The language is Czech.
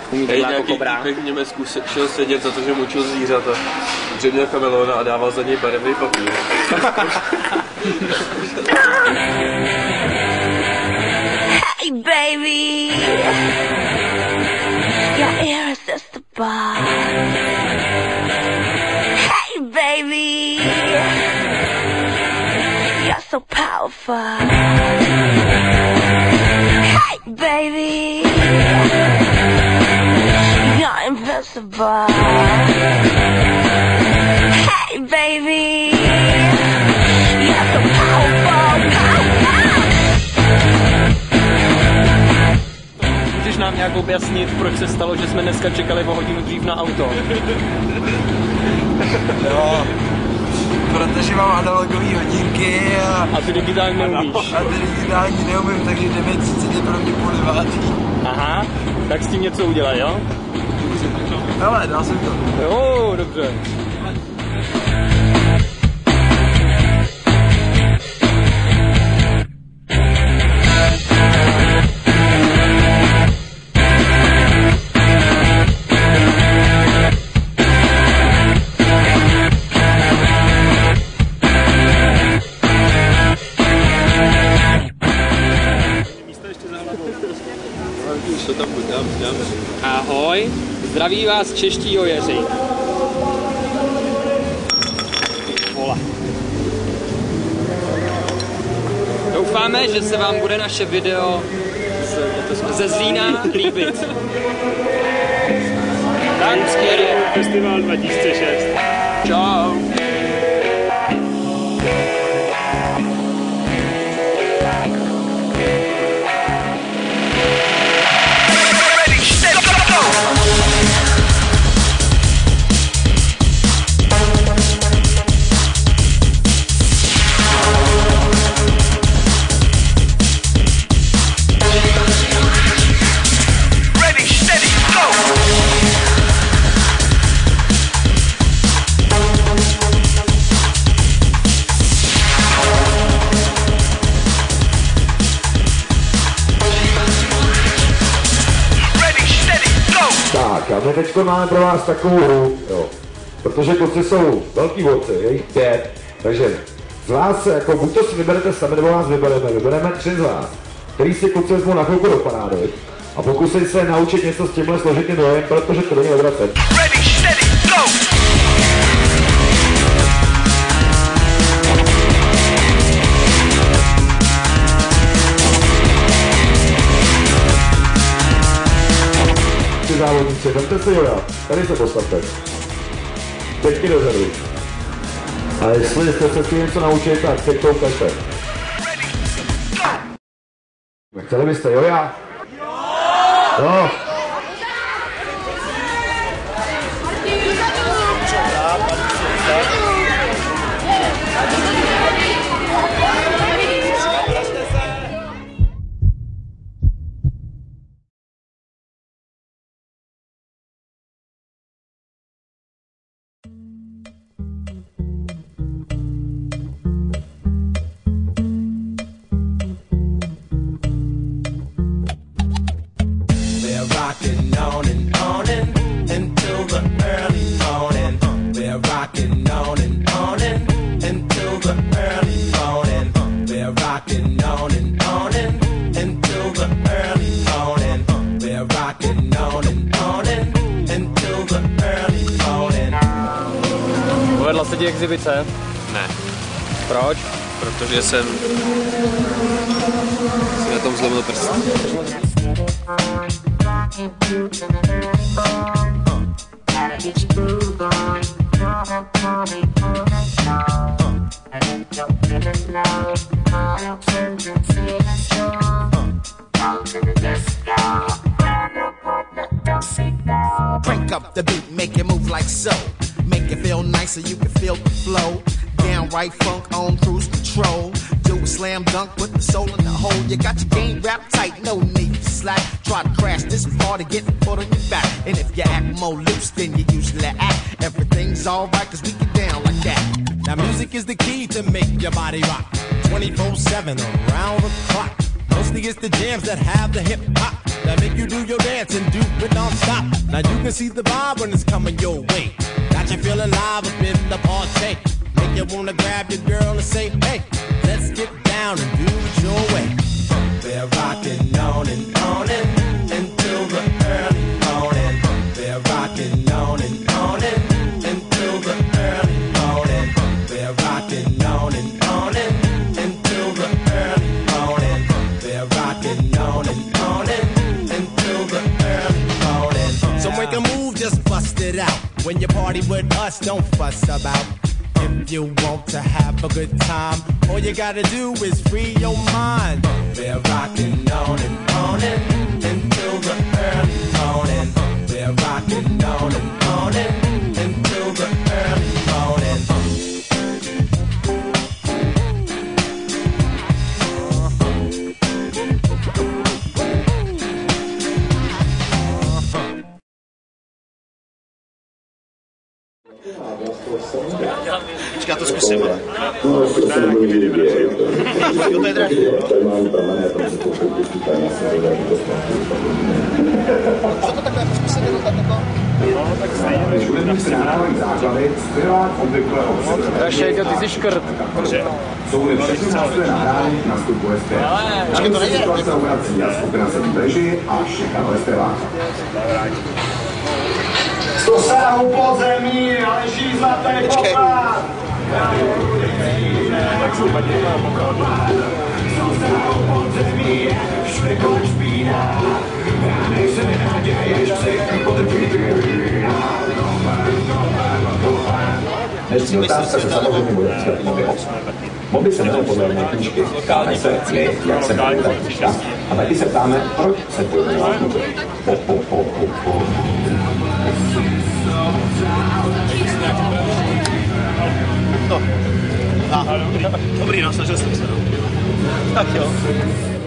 Umí to jako kobra. Týpek v Německu šel sedět za to, že mučil zvířata. Že měl chameleona a dával za něj barevný papír. Hey baby, your irresistible. Hey baby, you're so powerful. Hey baby, you're invincible. Hey baby, you're so powerful. Můžeš nám nějak objasnit, proč se stalo, že jsme dneska čekali o hodinu dřív na auto? Jo, protože mám analogové hodinky a ty digitální neumíš. A ty digitální neumím, takže 9:30 je pro mě 8:30. Aha, tak s tím něco udělej, jo? Hele, dal jsem to. Jo, dobře. Ahoj, zdraví vás čeští yoyeři. Vole. Doufáme, že se vám bude naše video ze Zlína líbit. Tak, Festival 2006. Čau. Tak, a my teď máme pro vás takovou hru, jo. Protože kluci jsou velký borci, je jich 5, takže z vás se, jako buď to si vyberete sami, nebo vás vybereme 3 z vás, který si kluci vezmou na chvilku do panády a pokusej se naučit něco s tímhle složitým dojem, protože to není odvracet. Závodníci, vemte si joja, tady se postavte. Teďky dozadu. A jestli jste se chtěli něco naučit, tak teď to ukažte. Chtěli byste joja? Jo! Rocking on and until the early morning. We're rocking on and until the early morning. We're rocking on and until the early morning. We're rocking on and until the early morning. Povedla se ti exibice? Ne. Proč? Protože jsem si na tom zlomil prst. Crank up the beat, make it move like so. Make it feel nice so you can feel the flow. Downright funk on cruise control. Do a slam dunk, put the soul in the hole. You got your game wrapped tight, no need to slack. Try to crash this party, get put on your back. And if you act more loose than you usually act, everything's alright cause we get down like that. Now music is the key to make your body rock 24/7 around the clock. Mostly it's the jams that have the hip hop. that make you do your dance and do it non-stop. Now you can see the vibe when it's coming your way. Got you feeling live up in the party. Make you wanna grab your girl and say, hey, let's get down and do it your way. They're rocking on and until the early morning. They're rocking on and until the early morning. They're rocking on and until the early morning. They're rocking on and until the early morning. So make a move, just bust it out. When you party with us, don't fuss about. If you want to have a good time, all you gotta do is free your mind. They're rocking on and until the early morning. They're rocking on and until the early morning. Já to zkusím, ale. Jo, to je drahý. Co to takhle zkusit jenom tak jako? No, tak stejně. Když budeme mít nahrávaný základy, zpěvák obvykle obsahuje. Rašejka, ty jsi škrt. Jsou-li všechny nástroje nahrání, nastupuje zpěv. Počkej, to nejde. Situace obrací a skupina se vybeží a šikavuje zpěváka. To sáhu podzemí, ale leží zlaté poklad. Tak si padně poklad. Podzemí, špekoč pína. Nejse nenaděješ, psych potrpí. Dnešní otázka se samozřejmě bude týkat mobil. Mobil se jmenuje podle jedné knížky. Ptáme se, jak se jmenuje ta knížka. A taky se ptáme, proč se pojmenuje mobil. No. Dobrý, no, snažil jsem se. Tak jo.